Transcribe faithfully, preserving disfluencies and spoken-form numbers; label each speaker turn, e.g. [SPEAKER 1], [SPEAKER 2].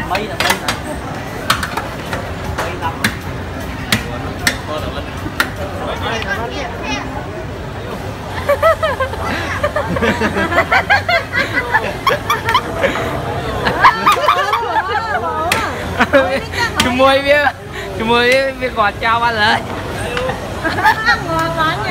[SPEAKER 1] mấy là mấy nè. Mấy năm.
[SPEAKER 2] Cuma dia, cuma dia dia kocak balik.
[SPEAKER 3] Ngon quá nhỉ.